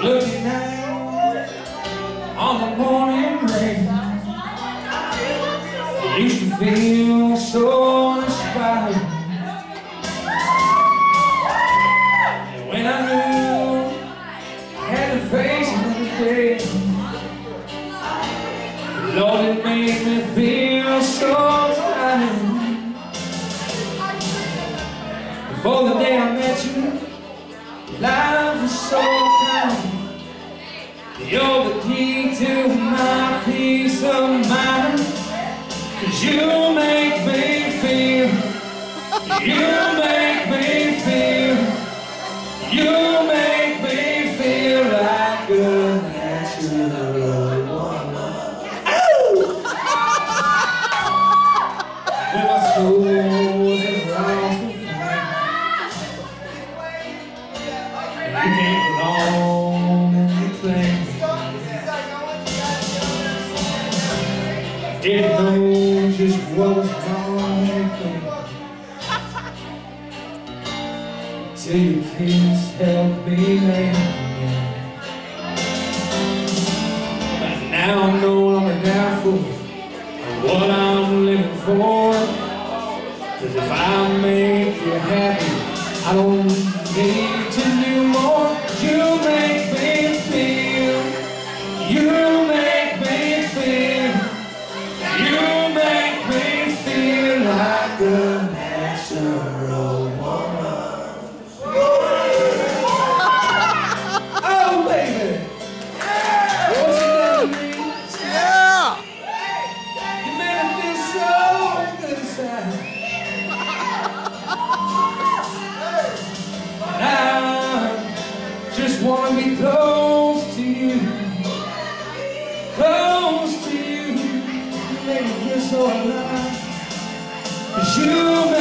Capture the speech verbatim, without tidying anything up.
Looking out on the morning rain, I used to feel so uninspired. And when I knew I had to face another day, Lord, it made me feel so tired. Before the day I met you, life was so kind. You're the key to my peace of mind. 'Cause you make me feel, you make me feel, you make me feel like a natural woman. When my soul wasn't lost before, you came along and you claimed didn't know just what was wrong with me, till your kiss helped me lay again. But now I know I'm a doubtful of what I'm living for. 'Cause if I make you happy, I don't need to do more. You make me feel, you make me feel, you make me feel like a natural woman. Oh baby, what's it done to me? Yeah! You made me feel so good inside. And I just wanna be close to you, close to you. You make me feel so alive. 'Cause you